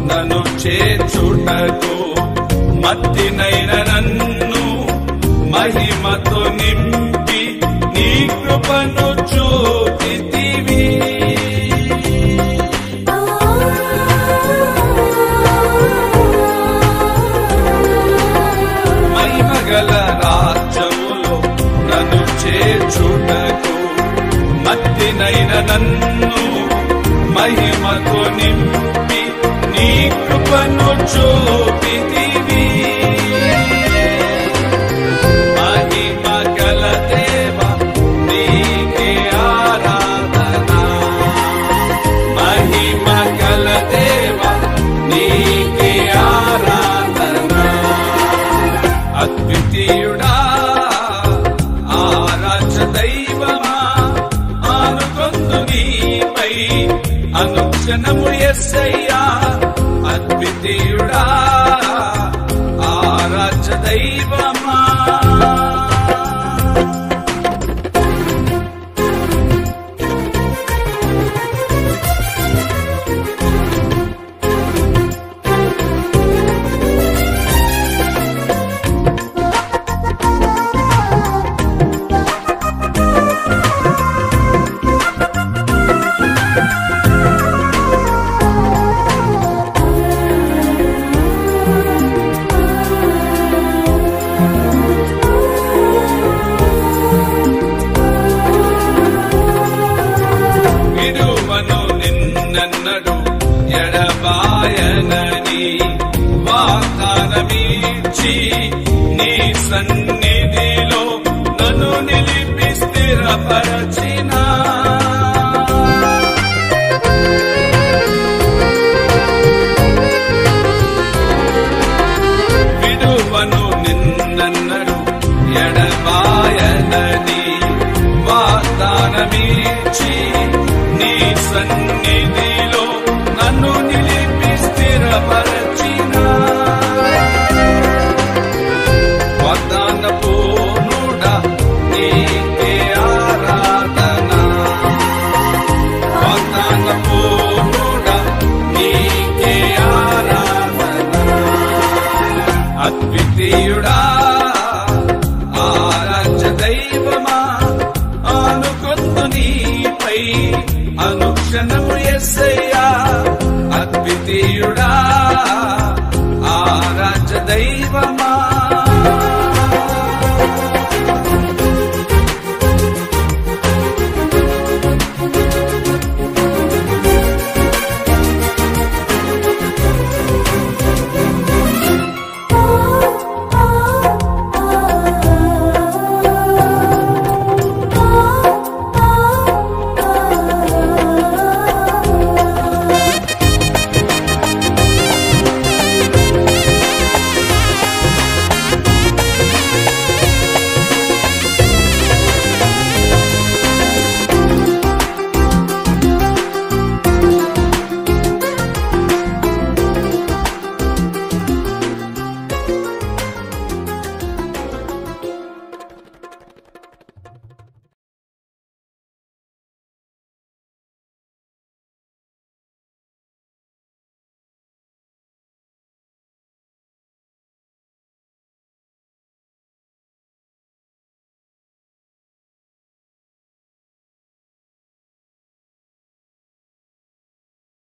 నన్ను చేర్చుటకు మత్తినైన నన్ను మహిమతో నింపి నీ కృపను చూపితివి. మహిమగల రాజ్యములో నన్ను చేర్చుటకు మత్తినైన నన్ను మహిమతో నింపి నీ కృపను చూపితివి. మహిమగల దేవా నీకే ఆరాధన, మహిమగల దేవా నీకే ఆరాధన. అద్వితీయుడా ఆరాధ్య దైవమా ఆనుకొందు నీపై అనుక్షణము యేసయ్యా. అద్వితీయుడా ఆరాధ్య దైవమా. నిన్నడు ఎడబాయనని వాగ్దానమిచ్చి నీ సన్నిధిలో నన్ను నిలిపి స్థిరపరచిన విడువను నిన్నడు ఎడబాయనని వాగ్దానమిచ్చి నీ సన్నిధిలో నన్ను నిలిపి స్థిరపరచిన వాగ్దాన పూర్ణుడా నీకే ఆరాధన, వాగ్దాన పూర్ణుడా నీకే ఆరాధన. అద్వితీయుడా